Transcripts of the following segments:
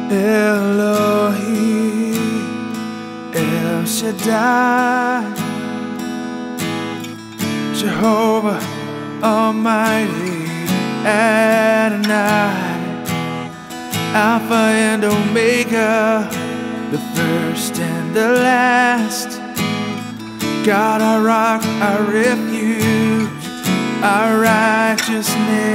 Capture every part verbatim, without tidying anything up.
Elohim, El Shaddai, Jehovah Almighty, Adonai, Alpha and Omega, the first and the last. God, our rock, our refuge, our righteousness,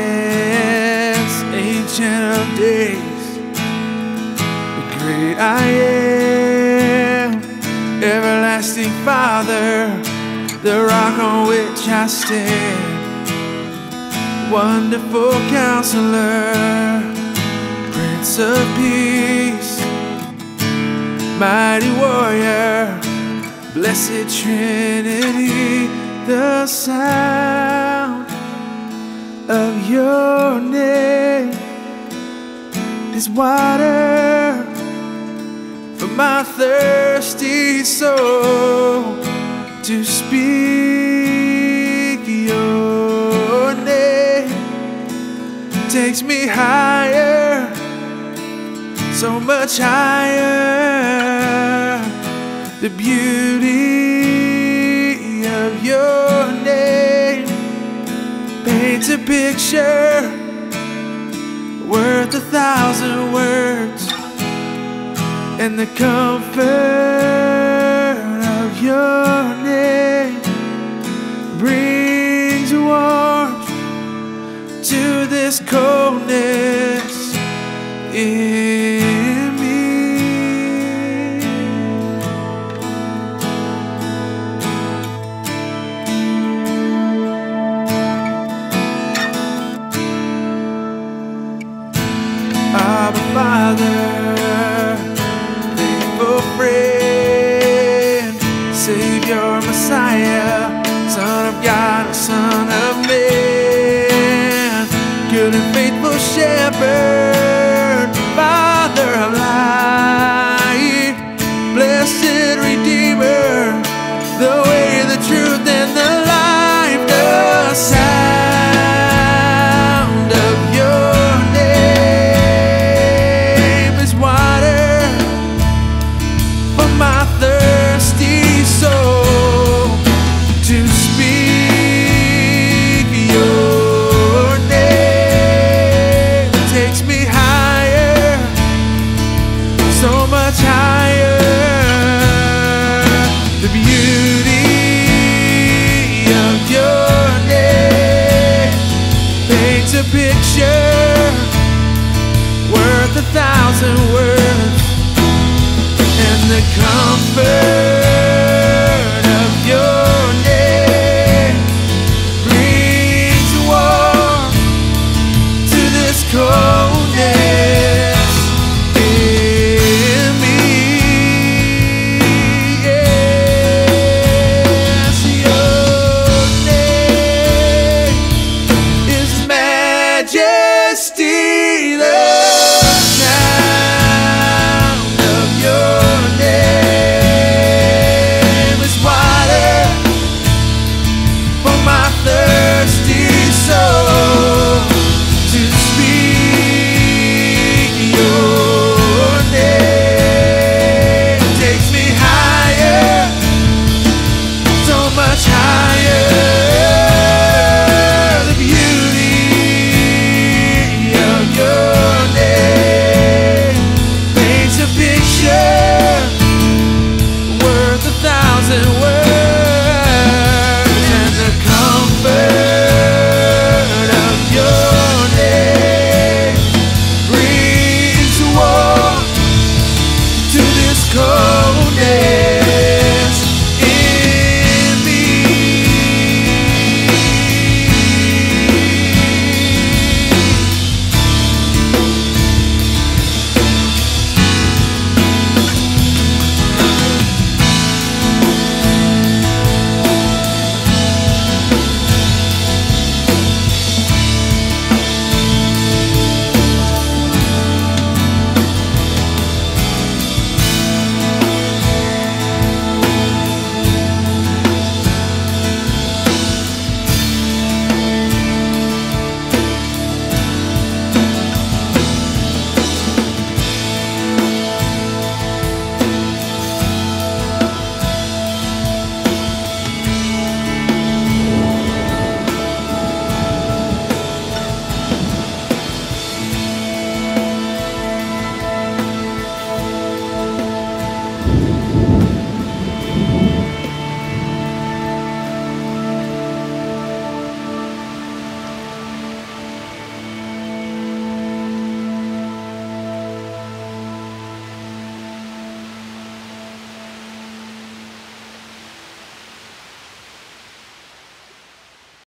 Ancient of days, the great I am, everlasting Father, the rock on which I stand. Wonderful Counselor, Prince of Peace, mighty warrior, Blessed Trinity. The sound of your name is water for my thirsty soul. To speak your name takes me higher, so much higher. The beauty of your name paints a picture worth a thousand words, and the comfort of your name brings warmth to this coldness in me. Abba Father, faithful friend, Savior, Messiah, Son of God, Son of man, good and faithful Shepherd, Father of life, blessed Redeemer, the way, the truth, and the life. The sound of your name is water for my thirsty soul. To speak your name takes me higher, so much higher. The beauty of your name paints a picture worth a thousand words, and the comfort